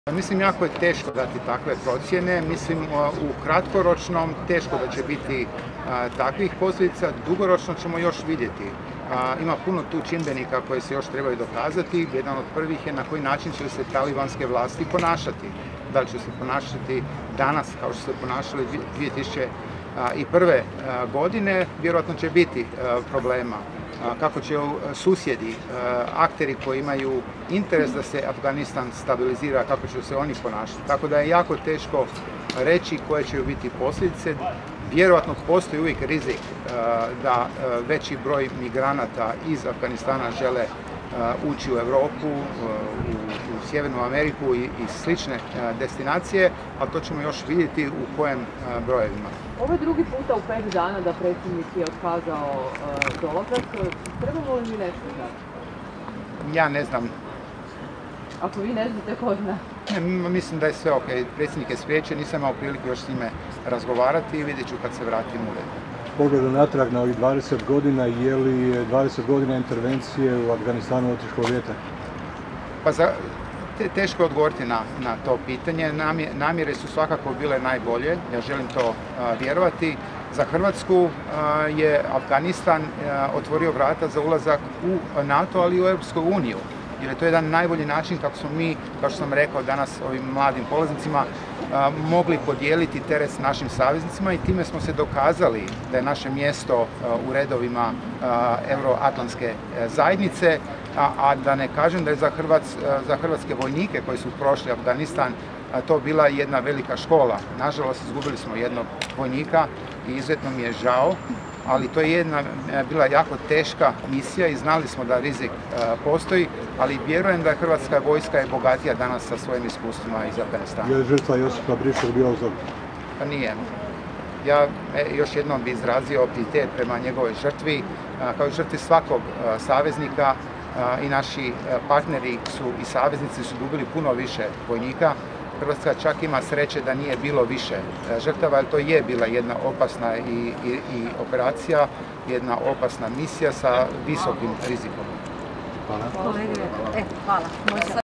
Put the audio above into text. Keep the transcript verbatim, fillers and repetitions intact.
Mislim, jako je teško dati takve procjene. Mislim, u kratkoročnom teško da će biti a, takvih posljedica. Dugoročno ćemo još vidjeti. A, ima puno tu čimbenika koje se još trebaju dokazati. Jedan od prvih je na koji način će se talibanske vlasti ponašati. Da li će se ponašati danas kao što se ponašali dvije tisuće prve. godine, vjerojatno će biti problema. Kako će susjedi, akteri koji imaju interes da se Afganistan stabilizira, kako će se oni ponašati. Tako da je jako teško reći koje će biti posljedice. Vjerojatno postoji uvijek rizik da veći broj migranata iz Afganistana žele ući u Europu, u Sjevernu Ameriku i slične destinacije, ali to ćemo još vidjeti u kojem brojevima. Ovo je drugi puta u pet dana da predsjednik je otkazao dolazak. Trebamo li mi nešto znati? Ja ne znam. Ako vi ne znate, ko zna? Ne, mislim da je sve ok. Predsjednik je spriječen, nisam imao priliku još s njime razgovarati i vidjet ću kad se vratim u red. Pogleda natrag na ovih dvadeset godina, je li dvadeset godina intervencije u Afganistanu otišlo u vjetar? Pa za, te, teško je odgovoriti na, na to pitanje. Namjere su svakako bile najbolje, ja želim to a, vjerovati. Za Hrvatsku a, je Afganistan a, otvorio vrata za ulazak u NATO, ali i u Europsku uniju. Jer je to jedan najbolji način kako smo mi, kao što sam rekao danas ovim mladim polaznicima, mogli podijeliti teret s našim saveznicima i time smo se dokazali da je naše mjesto u redovima euroatlantske zajednice, a da ne kažem da je za, Hrvats, za hrvatske vojnike koji su prošli Afganistan to bila jedna velika škola. Nažalost, izgubili smo jednog vojnika i izuzetno mi je žao, ali to je jedna bila jako teška misija i znali smo da rizik postoji, ali vjerujem da je hrvatska vojska je bogatija danas sa svojim iskustvima iz Afganistana. Je li žrtva Josipa Briškog bila uzor? Pa nije. Ja još jednom bi izrazio pijetet prema njegovoj žrtvi, kao i žrtvi svakog saveznika, i naši partneri su i saveznici su dobili puno više vojnika. Hrvatska čak ima sreće da nije bilo više žrtava, ali to je bila jedna opasna i, i, i operacija, jedna opasna misija sa visokim rizikom. Hvala. Kolege, e, hvala.